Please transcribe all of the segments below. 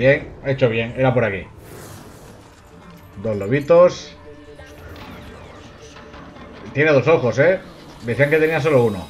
Bien, he hecho bien, era por aquí. Dos lobitos. Tiene dos ojos, ¿eh? Decían que tenía solo uno.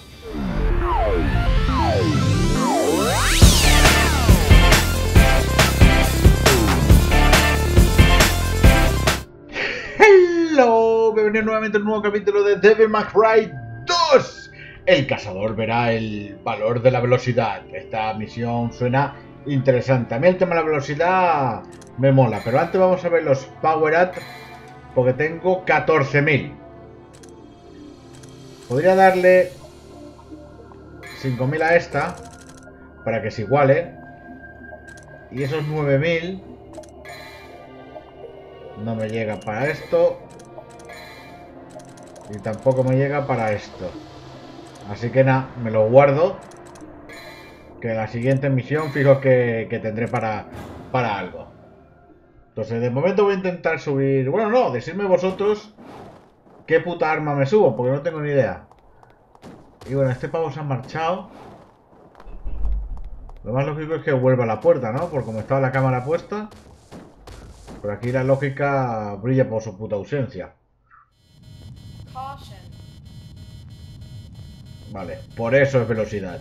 Hello, bienvenido nuevamente a un nuevo capítulo de Devil May Cry 2. El cazador verá el valor de la velocidad. Esta misión suena interesante. A mí el tema de la velocidad me mola, pero antes vamos a ver los Power Up, porque tengo 14.000. Podría darle 5.000 a esta para que se iguale. Y esos 9.000 no me llega para esto. Y tampoco me llega para esto. Así que nada, me lo guardo. Que la siguiente misión fijo que tendré para algo. Entonces de momento voy a intentar subir. Bueno, no, decidme vosotros qué puta arma me subo, porque no tengo ni idea. Y bueno, este pavo se ha marchado. Lo más lógico es que vuelva a la puerta, ¿no? Por como estaba la cámara puesta. Por aquí la lógica brilla por su puta ausencia. Vale, por eso es velocidad.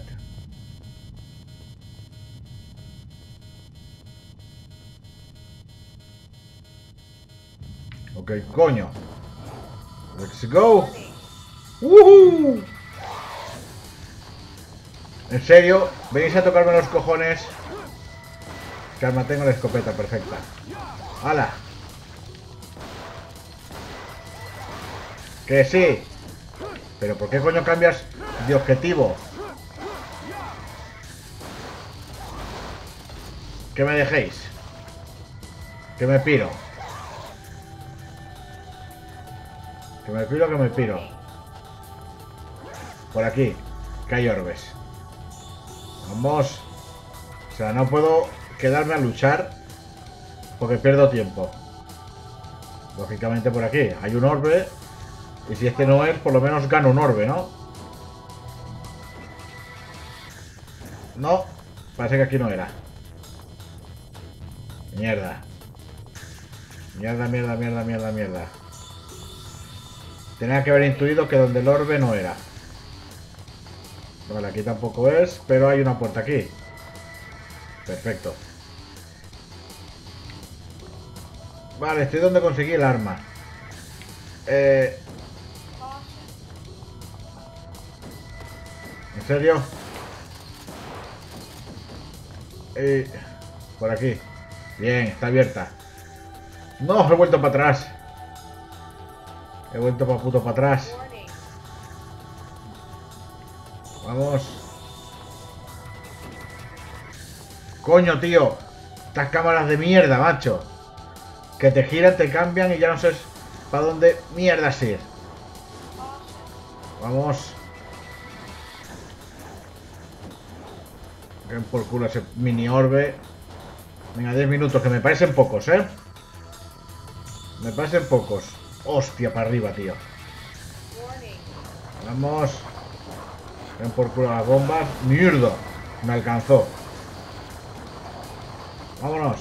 Ok, coño. Let's go. ¡Woohoo! En serio, venís a tocarme los cojones. Calma, tengo la escopeta perfecta. ¡Hala! Que sí. Pero ¿por qué coño cambias de objetivo? Que me dejéis. Que me piro. Que me piro, que me piro. Por aquí. Que hay orbes. Vamos. O sea, no puedo quedarme a luchar porque pierdo tiempo. Lógicamente por aquí hay un orbe. Y si este no es, por lo menos gano un orbe, ¿no? No. Parece que aquí no era. Mierda. Mierda, mierda, mierda, mierda, mierda. Tenía que haber intuido que donde el orbe no era. Vale, aquí tampoco es, pero hay una puerta aquí. Perfecto. Vale, estoy donde conseguí el arma. ¿En serio? Por aquí. Bien, está abierta. No, he vuelto para atrás. He vuelto para puto para atrás. Vamos. Coño, tío. Estas cámaras de mierda, macho. Que te giran, te cambian y ya no sabes para dónde mierda ir. Vamos. Ven por culo ese mini orbe. Venga, 10 minutos, que me parecen pocos, ¿eh? Me parecen pocos. Hostia, para arriba, tío. Vamos. Ven por culo las bombas. ¡Mierda! Me alcanzó. Vámonos.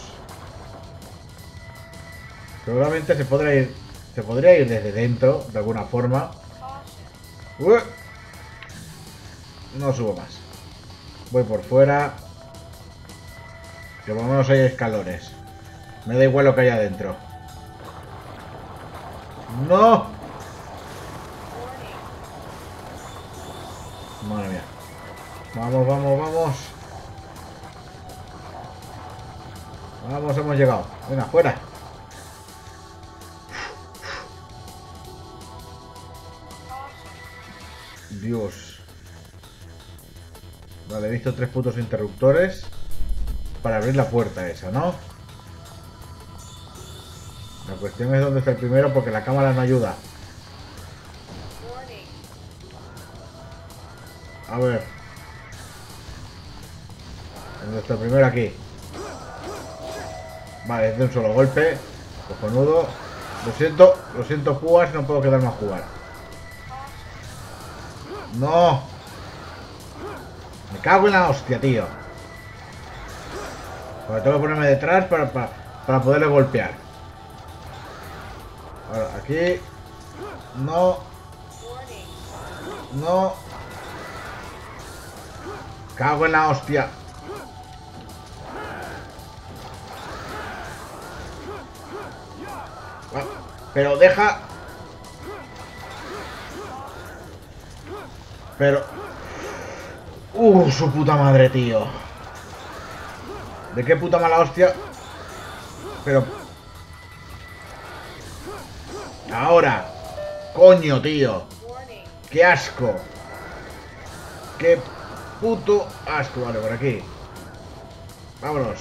Seguramente se podría ir desde dentro, de alguna forma. No subo más. Voy por fuera. Que por lo menos hay escalones. Me da igual lo que hay adentro. ¡No! Madre mía. Vamos, vamos, vamos. Vamos, hemos llegado. Venga, fuera. Dios. Vale, he visto 3 putos interruptores para abrir la puerta esa, ¿no? La cuestión es dónde está el primero, porque la cámara no ayuda. A ver. ¿Dónde está el primero? Aquí. Vale, es de un solo golpe. Cojonudo. Lo siento, púas, no puedo quedarme a jugar. ¡No! Me cago en la hostia, tío. Porque tengo que ponerme detrás para poderle golpear. Ahora, aquí. No. No. Cago en la hostia. Pero deja. Pero. Su puta madre, tío. ¿De qué puta mala hostia? Pero. Ahora. Coño, tío. Qué asco. Qué puto asco. Vale, por aquí. Vámonos.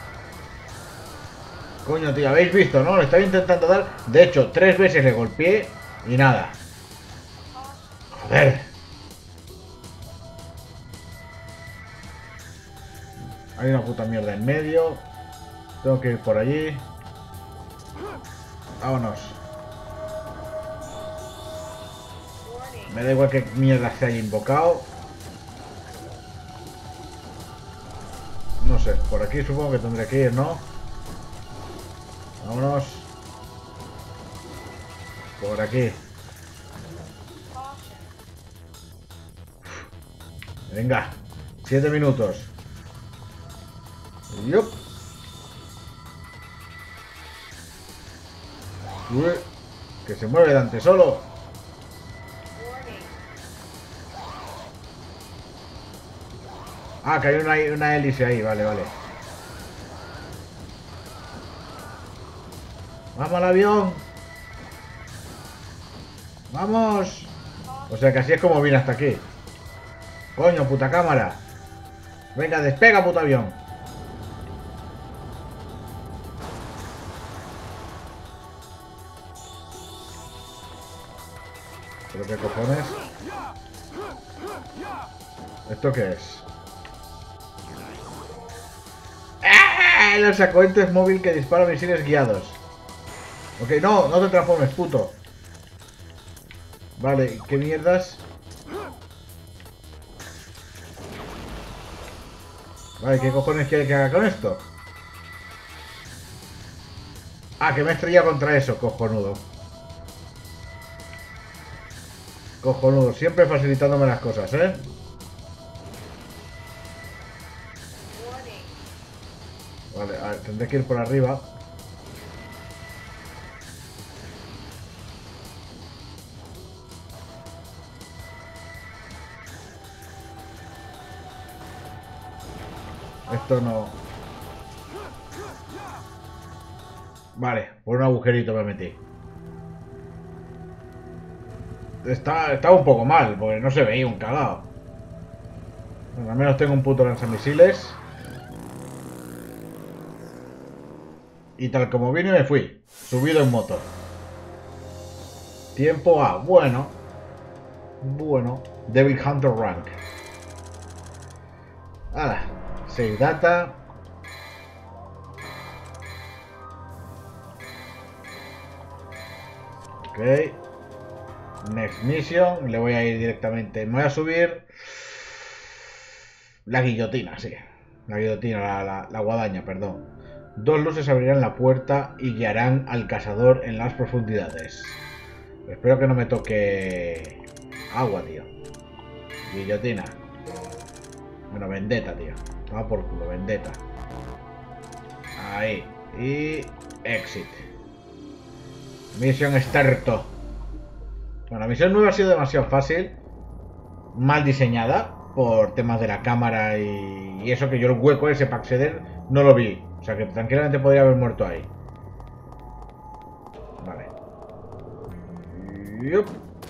Coño, tío, habéis visto, ¿no? Lo estaba intentando dar. De hecho, 3 veces le golpeé y nada. Joder. Hay una puta mierda en medio. Tengo que ir por allí. Vámonos. Me da igual que mierda se haya invocado. No sé, por aquí supongo que tendré que ir, ¿no? Vámonos. Por aquí. Venga. 7 minutos. Yup. Uy, que se mueve Dante solo. Ah, que hay una hélice ahí, vale, vale. ¡Vamos al avión! ¡Vamos! O sea que así es como vine hasta aquí. Coño, puta cámara. Venga, despega, puto avión. ¿Pero qué cojones? ¿Esto qué es? ¡Ah! El lanzacohetes es móvil que dispara misiles guiados. Ok, no, no te transformes, puto. Vale, ¿qué mierdas? Vale, ¿qué cojones quiere que haga con esto? Ah, que me he estrellado contra eso, cojonudo. Cojonudo, siempre facilitándome las cosas, ¿eh? Vale, a ver, tendré que ir por arriba. Esto no... Vale, por un agujerito me metí. Estaba un poco mal, porque no se veía un cagao. Bueno, al menos tengo un puto lanzamisiles. Y tal como vine me fui, subido en moto. Tiempo A, bueno. Bueno, Devil Hunter Rank. Ahora, save data. Ok. Next mission. Le voy a ir directamente. Me voy a subir la guillotina, sí. La guillotina, la guadaña, perdón. 2 luces abrirán la puerta y guiarán al cazador en las profundidades. Espero que no me toque agua, tío. Guillotina. Bueno, vendetta, tío. Toma por culo, vendetta. Ahí. Y exit. Misión starto. Bueno, la misión 9 ha sido demasiado fácil. Mal diseñada por temas de la cámara y eso, que yo el hueco ese para acceder no lo vi. O sea que tranquilamente podría haber muerto ahí. Vale. Yup.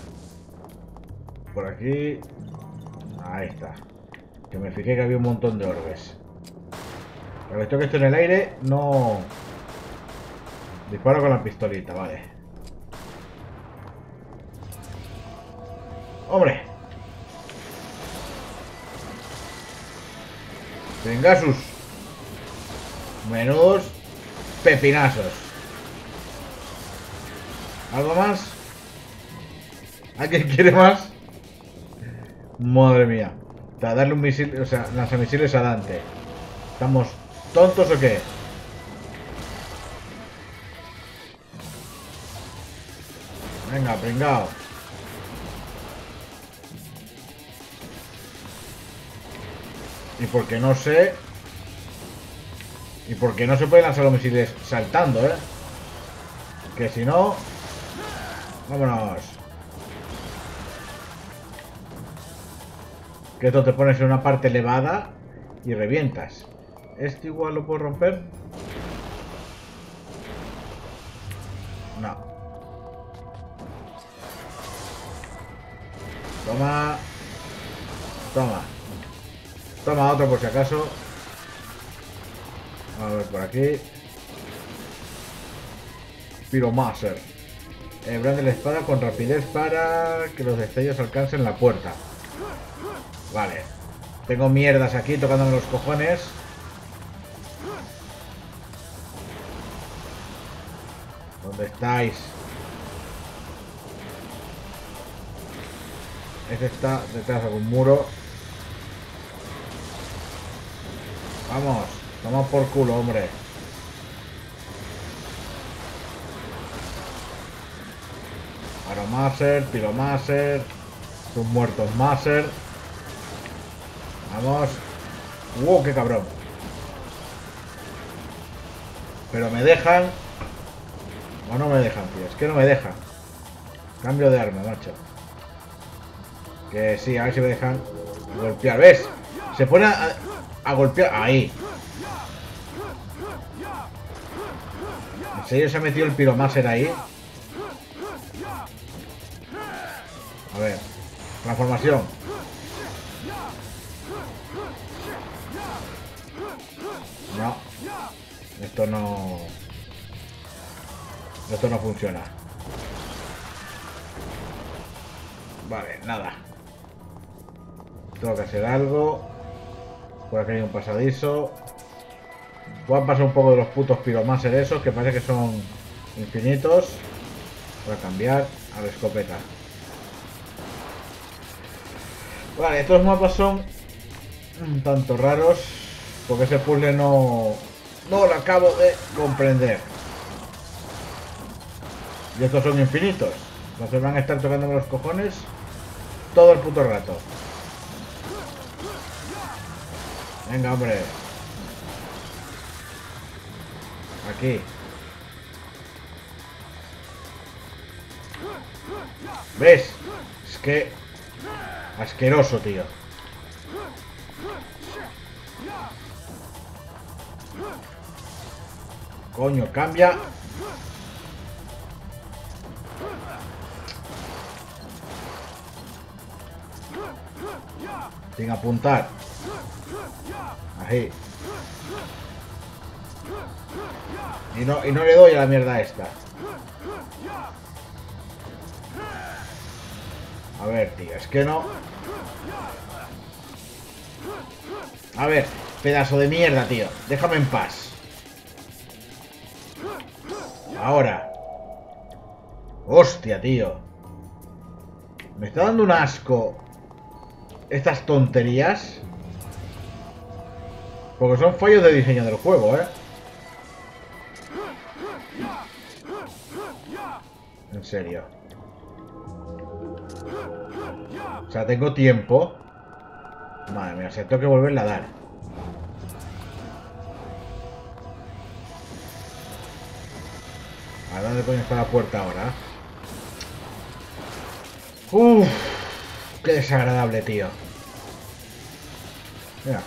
Por aquí. Ahí está. Que me fijé que había un montón de orbes. Pero esto que estoy en el aire, no... Disparo con la pistolita, vale. ¡Hombre! Vengasus. Menudos pepinazos. ¿Algo más? ¿Alguien quiere más? Madre mía. Para darle un misil, o sea, lanzamisiles a Dante. Estamos ¿Tontos o qué? Venga, pringao. Y porque no sé... Y porque no se pueden lanzar los misiles saltando, ¿eh? Que si no... Vámonos. Que esto te pones en una parte elevada y revientas. ¿Este igual lo puedo romper? No. Toma. Toma. Toma otro por si acaso. A ver por aquí. Pyromancer. Brande la espada con rapidez para que los destellos alcancen la puerta. Vale. Tengo mierdas aquí tocándome los cojones. ¿Dónde estáis? Este está detrás de algún muro. Vamos. Toma por culo, hombre. Aromaser, Pyromancer. Sus muertos Maser. Vamos. ¡Wow, qué cabrón! Pero me dejan. O no me dejan, tío. Es que no me dejan. Cambio de arma, macho. Que sí, a ver si me dejan golpear. ¿Ves? Se pone a golpear. Ahí. ¿En serio se ha metido el Pyromancer ahí? A ver. Transformación. No. Esto no... Esto no funciona. Vale, nada. Tengo que hacer algo. Por aquí hay un pasadizo. Voy a pasar un poco de los putos Pyromancer esos, que parece que son infinitos. Voy a cambiar a la escopeta. Vale, estos mapas son un tanto raros, porque ese puzzle no lo acabo de comprender. Y estos son infinitos. Entonces van a estar tocándome los cojones todo el puto rato. Venga, hombre. Aquí. ¿Ves? Es que... asqueroso, tío. Coño, cambia. Sin apuntar. Ahí. Y no le doy a la mierda esta. A ver, tío, es que no. A ver, pedazo de mierda, tío. Déjame en paz. Ahora. Hostia, tío. Me está dando un asco estas tonterías. Porque son fallos de diseño del juego, ¿eh? En serio. O sea, tengo tiempo. Madre mía, o sea, tengo que volverla a dar. ¿A dónde coño está la puerta ahora? Uff, qué desagradable, tío. Mira.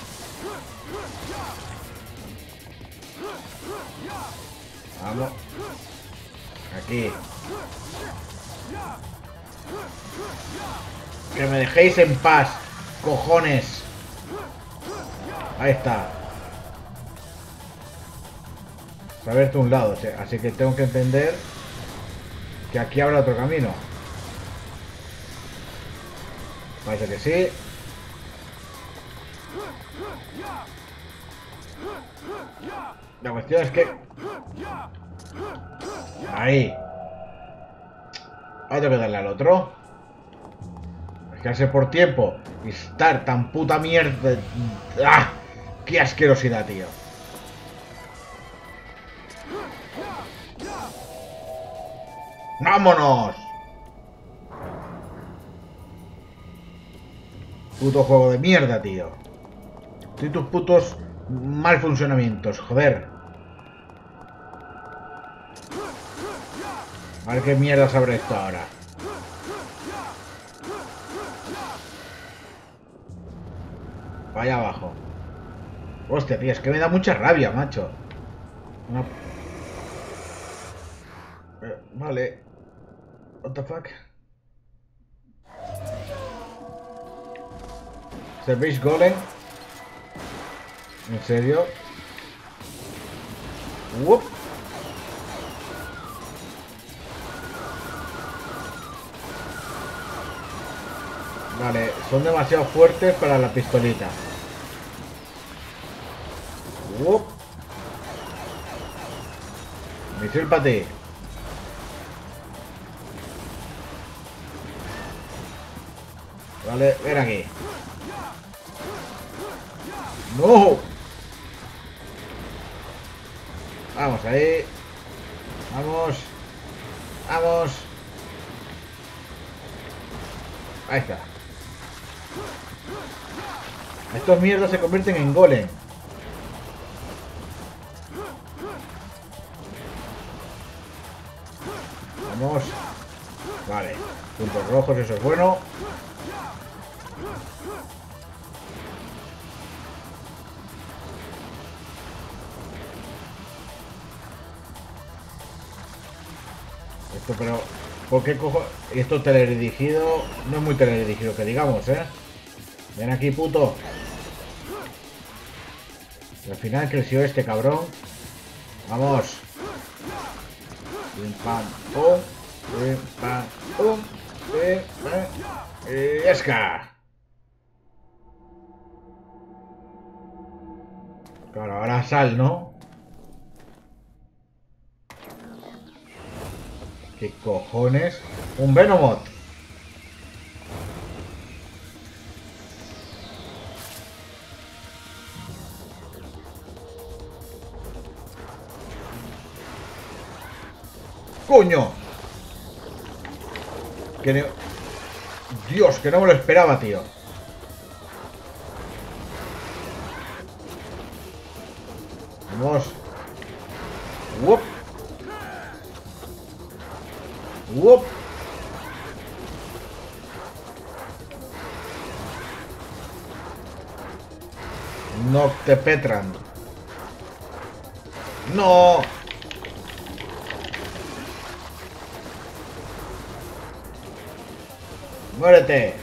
Vamos. Aquí. Que me dejéis en paz, cojones. Ahí está. Se ha abierto un lado, así que tengo que entender que aquí habrá otro camino. Parece que sí. La cuestión es que... ahí. Ahora tengo que darle al otro. Es que hace por tiempo y estar tan puta mierda. ¡Ah! ¡Qué asquerosidad, tío! ¡Vámonos! Puto juego de mierda, tío. Y tus putos mal funcionamientos, joder. A ver qué mierda sabrá esto ahora. Vaya abajo. Hostia, tío, es que me da mucha rabia, macho. No. Vale. What the fuck. Service Golem. ¿En serio? Whoop. Vale, son demasiado fuertes para la pistolita. Whoop. Misil para ti. Vale, ven aquí. ¡No! Vamos ahí. Vamos. Vamos. Ahí está. Estos mierdas se convierten en golem. Vamos. Vale. Puntos rojos, eso es bueno. Esto, pero... ¿por qué cojo? Esto teledirigido... No es muy teledirigido que digamos, ¿eh? Ven aquí, puto. Y al final creció este cabrón. Vamos. Pim, pam, pum. Pim, pam, pum. Pim, pam. Y esca. Claro, ahora sal, ¿no? ¿Qué cojones? Un Venomoth. ¡Coño! Que Dios, que no me lo esperaba, tío. Vamos. ¡Wop! ¡Wop! No te petran. ¡No! ¡Muérete!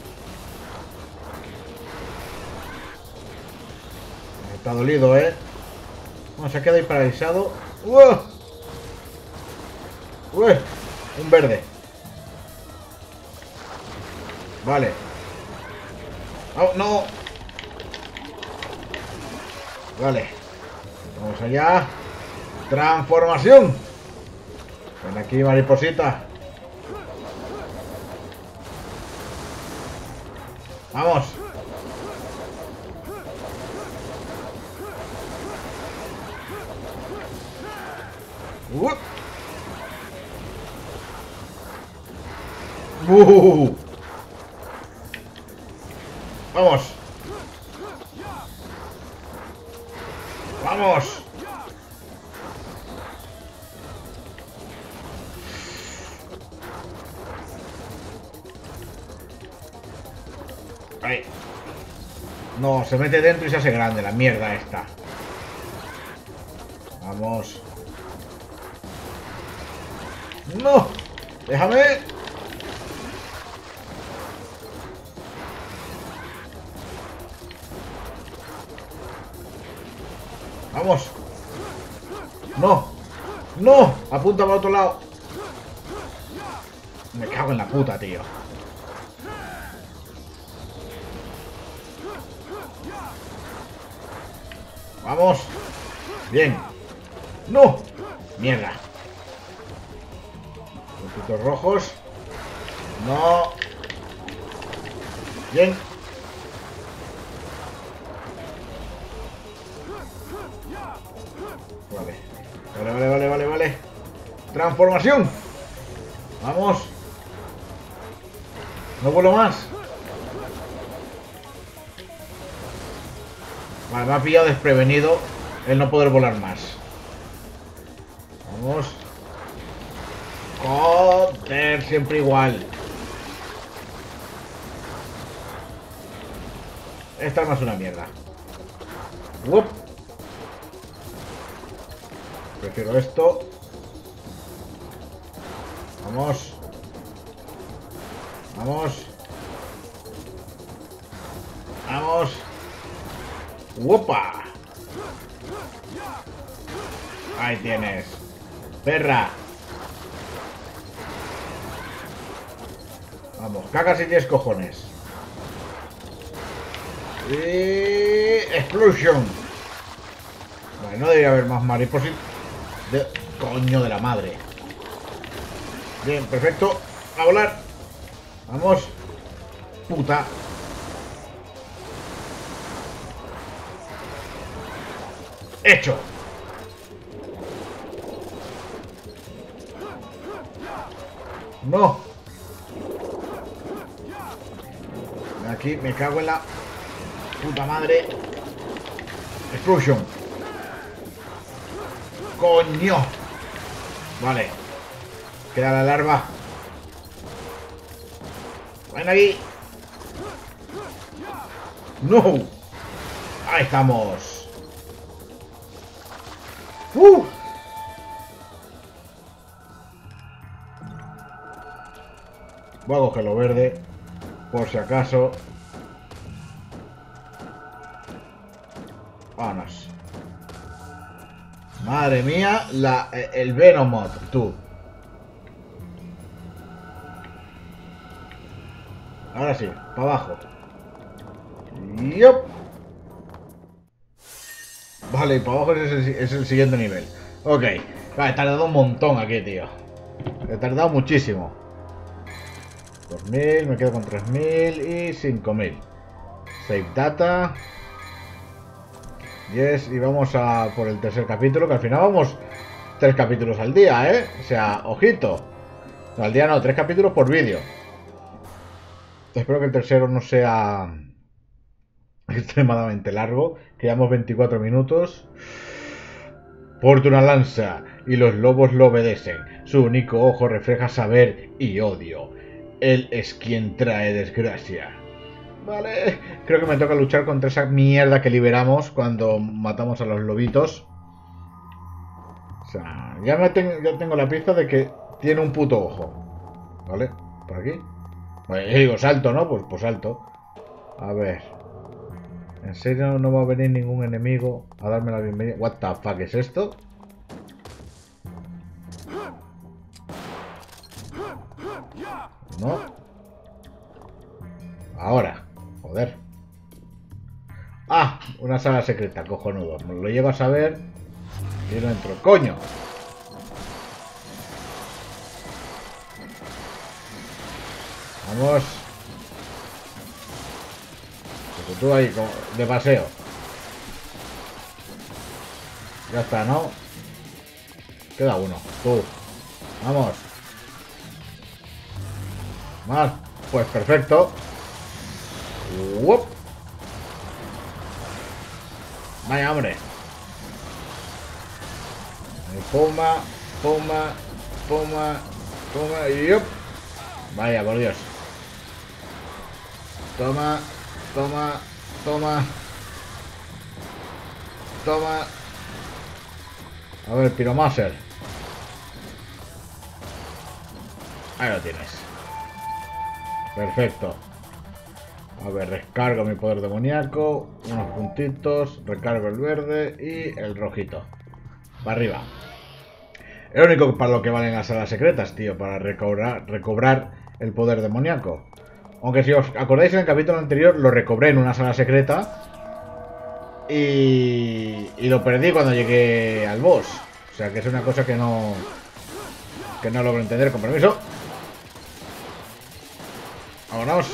Está dolido, ¿eh? Bueno, se ha quedado ahí paralizado. ¡Uah! ¡Uah! Un verde. Vale. ¡Oh, no! Vale. Vamos allá. ¡Transformación! Ven aquí, mariposita. ¡Vamos! ¡Vamos! ¡Vamos! Ahí. No, se mete dentro y se hace grande la mierda esta. Vamos. ¡No! ¡Déjame! ¡Vamos! ¡No! ¡No! Apunta para otro lado. Me cago en la puta, tío. ¡Vamos! ¡Bien! ¡No! ¡Mierda! Puntitos rojos. ¡No! ¡Bien! Vale. Vale. ¡Transformación! Vamos. No vuelo más. Vale, me ha pillado desprevenido el no poder volar más. Vamos. Joder, siempre igual. Esta arma es una mierda. ¡Wup! Prefiero esto. Vamos. Vamos. Vamos. ¡Wupa! Ahí tienes. Perra. Vamos, caca si tienes cojones. Y... Explosion. Vale, no debería haber más mariposas. Coño de la madre. Bien, perfecto. A volar. Vamos. Puta. Hecho. No. Aquí me cago en la puta madre. Explosion. Coño. Vale. Queda la larva. Ven aquí. No. Ahí estamos. Voy a coger lo verde. Por si acaso. Vámonos. Madre mía, el Venomoth, tú. Ahora sí, para abajo. ¡Yup! Vale, para abajo es el siguiente nivel. Ok. Vale, he tardado un montón aquí, tío. He tardado muchísimo. 2000, me quedo con 3000 y 5000. Save data. Yes, y vamos a por el tercer capítulo, que al final vamos 3 capítulos al día, ¿eh? O sea, ojito. No, al día no, 3 capítulos por vídeo. Espero que el tercero no sea extremadamente largo. Que llevamos 24 minutos. Porta una lanza y los lobos lo obedecen. Su único ojo refleja saber y odio. Él es quien trae desgracia. Vale, creo que me toca luchar contra esa mierda que liberamos cuando matamos a los lobitos. O sea, ya tengo la pista de que tiene un puto ojo. Vale, por aquí. Bueno, yo digo salto, ¿no? Pues salto. A ver. ¿En serio no va a venir ningún enemigo a darme la bienvenida? What the fuck es esto? No. Ahora. Joder. Ah, una sala secreta, cojonudo. Lo llego a saber y no entro. ¡Coño! Vamos. Pues tú ahí, de paseo. Ya está, ¿no? Queda uno. Tú. Vamos. Más. Pues perfecto. ¡Wup! Vaya, hombre. Puma, puma, puma, puma y ¡yup! Vaya, por Dios. Toma, toma, toma. Toma. A ver, Pyromancer. Ahí lo tienes. Perfecto. A ver, recargo mi poder demoníaco. Unos puntitos. Recargo el verde y el rojito. Para arriba. Es lo único para lo que valen las salas secretas, tío. Para recobrar el poder demoníaco. Aunque si os acordáis en el capítulo anterior, lo recobré en una sala secreta. Y lo perdí cuando llegué al boss. O sea que es una cosa que no logro entender. Con permiso. Vámonos.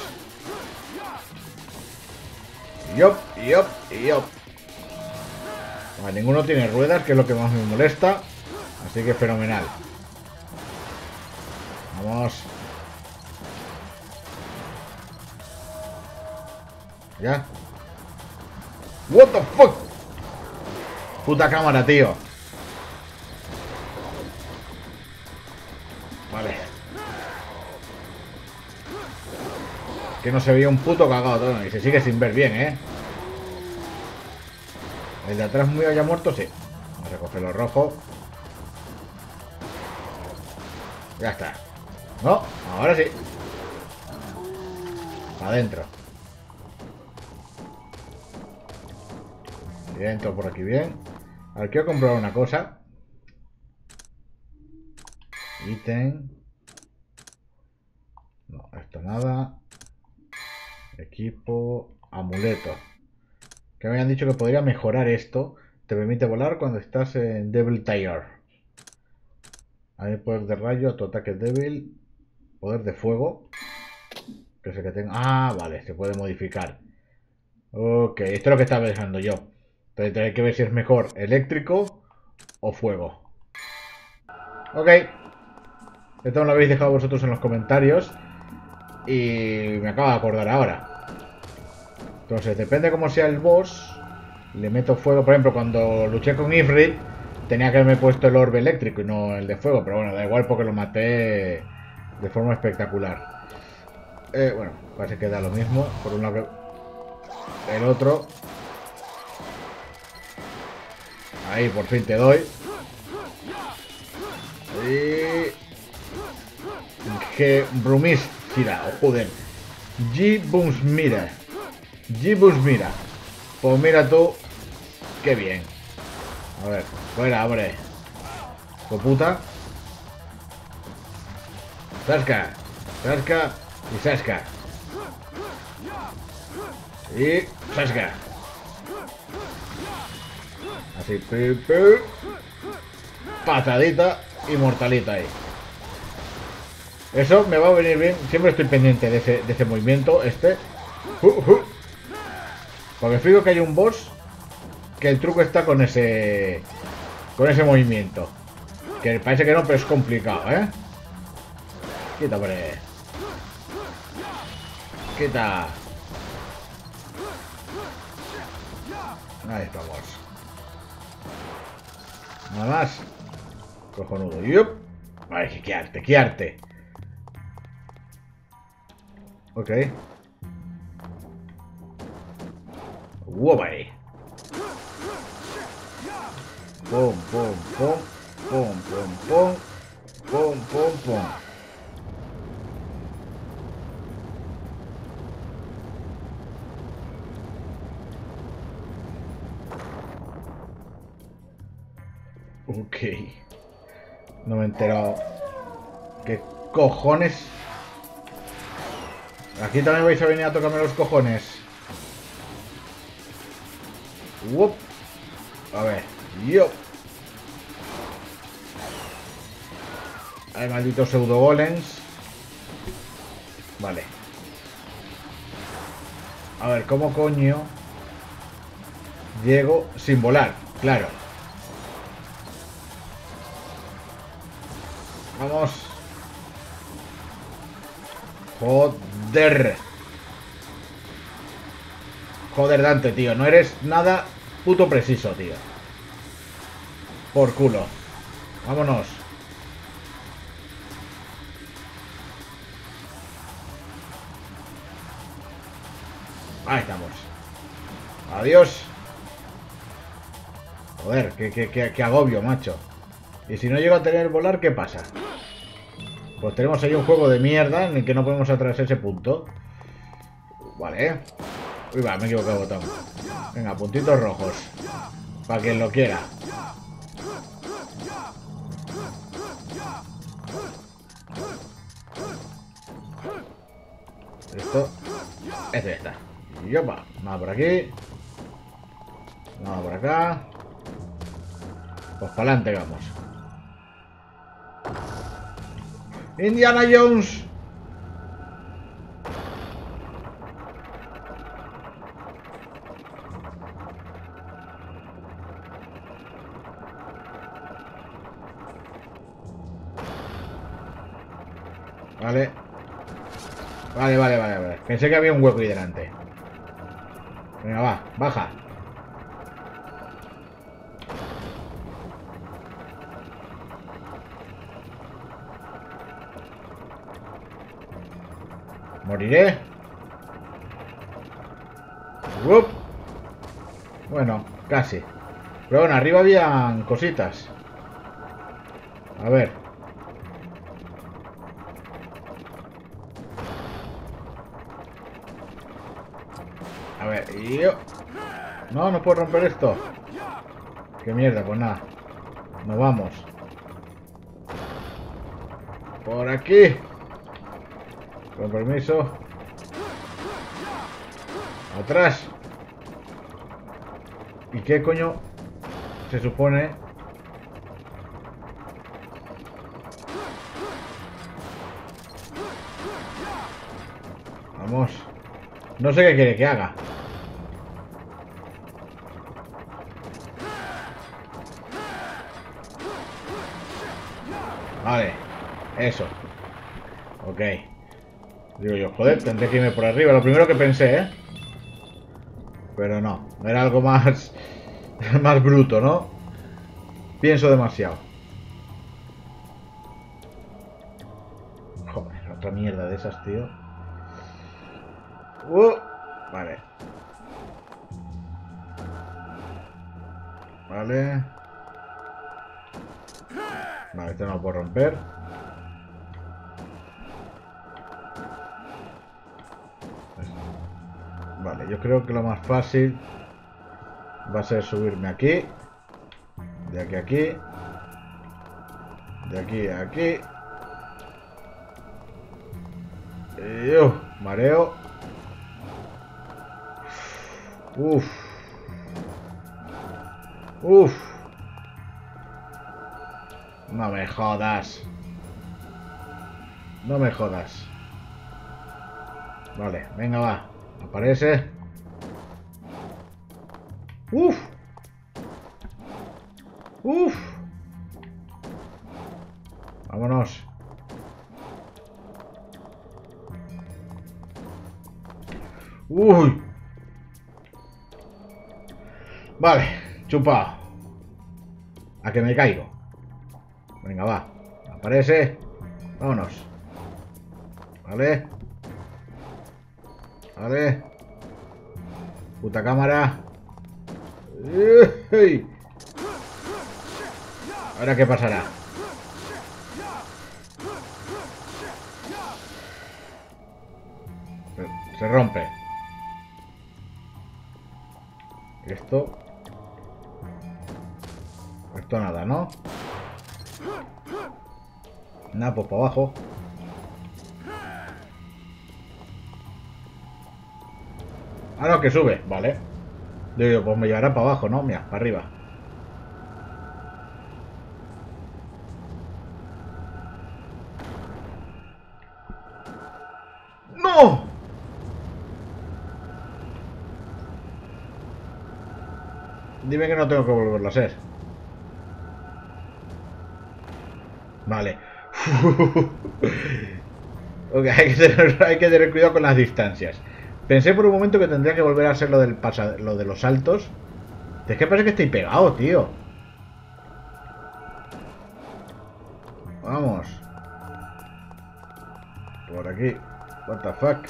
Yop, yop, yop. Vale, ninguno tiene ruedas, que es lo que más me molesta. Así que fenomenal. Vamos. Ya. What the fuck. Puta cámara, tío. Vale. Que no se veía un puto cagado todo. Y se sigue sin ver bien, ¿eh? El de atrás muy haya muerto, sí. Vamos a coger los rojos. Ya está. No, ahora sí. Para adentro. Bien, entro por aquí bien. A ver, quiero comprobar una cosa. Ítem. No, esto nada. Equipo. Amuleto. Que me habían dicho que podría mejorar esto. Te permite volar cuando estás en Devil Tier. Hay poder de rayo, tu ataque débil. Poder de fuego. Que es el que tengo. Ah, vale, se puede modificar. Ok, esto es lo que estaba pensando yo. Entonces tendré que ver si es mejor eléctrico o fuego. Ok. Esto me lo habéis dejado vosotros en los comentarios. Y me acabo de acordar ahora. Entonces, depende cómo sea el boss. Le meto fuego. Por ejemplo, cuando luché con Ifrit, tenía que haberme puesto el orbe eléctrico y no el de fuego. Pero bueno, da igual porque lo maté de forma espectacular. Bueno, parece que da lo mismo. Por un lado, el otro. Ahí, por fin te doy. Y... que Brumis tira, joder. G-Bums mira. G-Bums mira. Pues mira tú. Qué bien. A ver, fuera, hombre. Coputa. Sasca. Sasca. Y Sasca. Y Sasca. Así. Patadita y mortalita ahí. Eso me va a venir bien. Siempre estoy pendiente de ese movimiento. Porque fijo que hay un boss que el truco está con ese movimiento. Que parece que no, pero es complicado, ¿eh? Quita, hombre. Quita. Ahí estamos. Nada más. Cojonudo. Yup. Ay, qué arte, qué arte. Ok. Wobay. Pum, pum, pum. Pum, pum, pum. Pum, pum, pum. Ok. No me he enterado. ¿Qué cojones? Aquí también vais a venir a tocarme los cojones. Whoop. A ver. Yo. Hay malditos pseudo golems. Vale. A ver, ¿cómo coño llego sin volar? Claro. Vamos. Joder. Joder, Dante, tío. No eres nada puto preciso, tío. Por culo. Vámonos. Ahí estamos. Adiós. Joder, qué agobio, macho. Y si no llego a tener volar, ¿qué pasa? Pues tenemos ahí un juego de mierda en el que no podemos atravesar ese punto. Vale. Uy, va, me he equivocado de botón. Venga, puntitos rojos. Para quien lo quiera. Esto. Este ya está. Y opa, nada por aquí. Nada por acá. Pues para adelante vamos. Indiana Jones. Vale. Vale. Pensé que había un hueco ahí delante. Venga, va, baja. Moriré. ¡Up! Bueno, casi. Pero bueno, arriba habían cositas. A ver. A ver, y yo... No puedo romper esto. Qué mierda, pues nada. Nos vamos. Por aquí. Con permiso. Atrás. ¿Y qué coño se supone? Vamos. No sé qué quiere que haga. Vale. Eso. Ok. Digo yo, joder, tendré que irme por arriba. Lo primero que pensé, ¿eh? Pero no. Era algo más... más bruto, ¿no? Pienso demasiado. Joder, otra mierda de esas, tío. Vale. Vale. Vale, este no lo puedo romper. Vale, yo creo que lo más fácil va a ser subirme aquí. De aquí a aquí. De aquí a aquí. Mareo. Uf. No me jodas. No me jodas. Vale, venga, va. Aparece. Uf. Vámonos. Uy. Vale, chupado. A que me caigo. Venga, va. Aparece. Vámonos. Vale. Vale. Puta cámara. ¿Ahora qué pasará? Se rompe. Esto nada, ¿no? Nada, pues para abajo. Ah, no, que sube, vale. Digo, pues me llevará para abajo, ¿no? Mira, para arriba. ¡No! Dime que no tengo que volverlo a hacer. Vale. Okay, hay que tener cuidado con las distancias. Pensé por un momento que tendría que volver a hacer lo de los saltos. Es que parece que estoy pegado, tío. Vamos. Por aquí. What the fuck.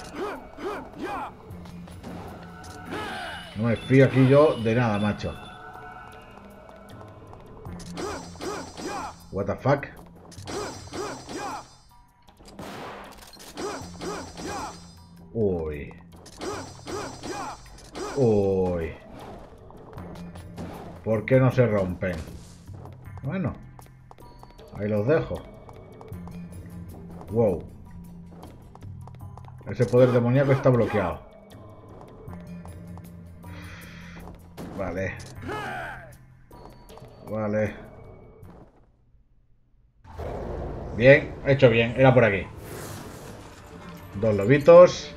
No me fío aquí yo de nada, macho. What the fuck. Uy. Uy. ¿Por qué no se rompen? Bueno. Ahí los dejo. Wow. Ese poder demoníaco está bloqueado. Vale. Vale. Bien, hecho bien. Era por aquí. Dos lobitos.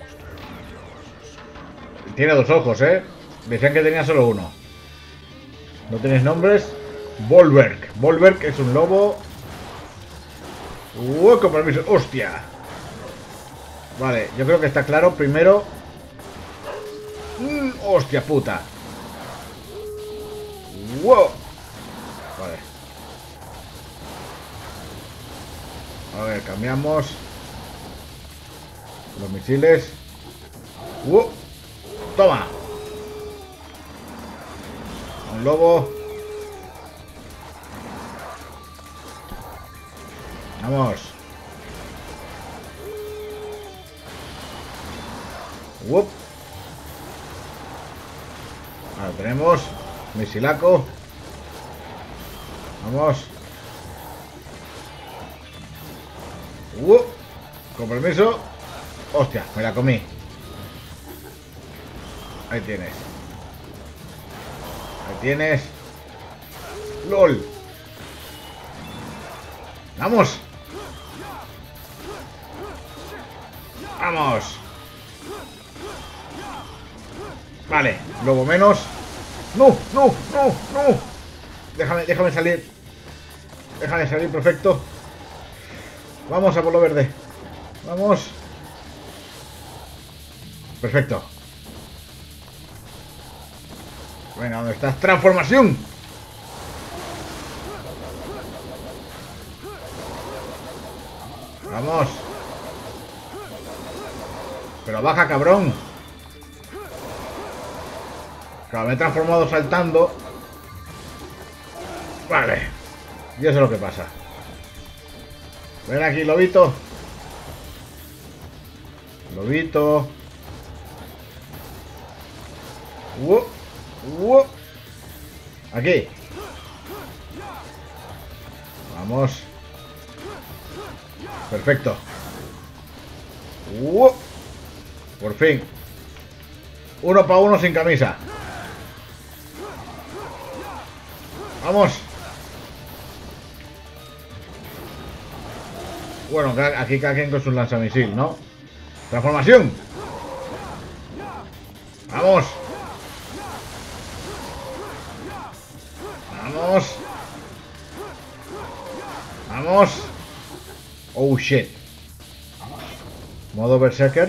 Tiene dos ojos, ¿eh? Decían que tenía solo uno. ¿No tenéis nombres? Bolverk. Bolverk es un lobo. Compromiso. ¡Hostia! Vale, yo creo que está claro. Primero... ¡Hostia puta! ¡Wow! Vale. A ver, cambiamos los misiles. ¡Toma! Un lobo. Vamos. Ahora tenemos misilaco. Vamos. Con permiso. Hostia, me la comí. Ahí tienes. Ahí tienes. LOL. Vamos. Vamos. Vale, luego menos. No. Déjame salir. Déjame salir, perfecto. Vamos a por lo verde. Vamos. Perfecto. Venga, ¿dónde estás? ¡Transformación! Vamos. Pero baja, cabrón. Claro, me he transformado saltando. Vale. Y eso es lo que pasa. Ven aquí, lobito. Lobito. Aquí. Vamos. Perfecto. Por fin. Uno para uno sin camisa. Vamos. Bueno, aquí cada quien con su lanzamisil, ¿no? Transformación. Vamos. Vamos. Vamos. Oh shit. Modo berserker.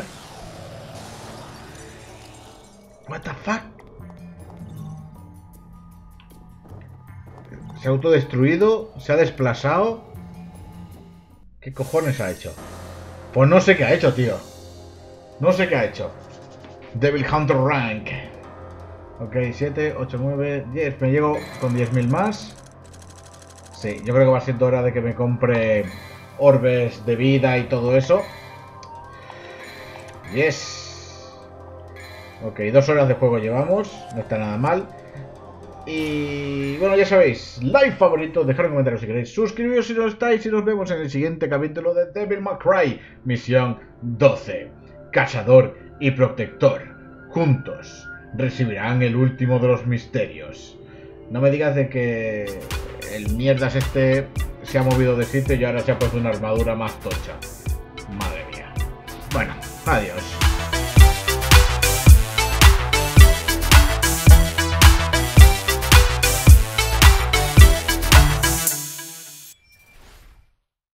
What the fuck. Se ha autodestruido. Se ha desplazado. ¿Qué cojones ha hecho? Pues no sé qué ha hecho, tío. No sé qué ha hecho. Devil Hunter Rank. Ok, 7, 8, 9, 10. Me llego con 10.000 más. Sí, yo creo que va siendo hora de que me compre orbes de vida y todo eso. Yes. Ok, 2 horas de juego llevamos. No está nada mal. Y bueno, ya sabéis, like, favorito, dejar un comentario si queréis, suscribiros si no estáis y nos vemos en el siguiente capítulo de Devil May Cry, misión 12. Cazador y protector, juntos, recibirán el último de los misterios. No me digas de que el mierdas este se ha movido de sitio y ahora se ha puesto una armadura más tocha. Madre mía. Bueno, adiós.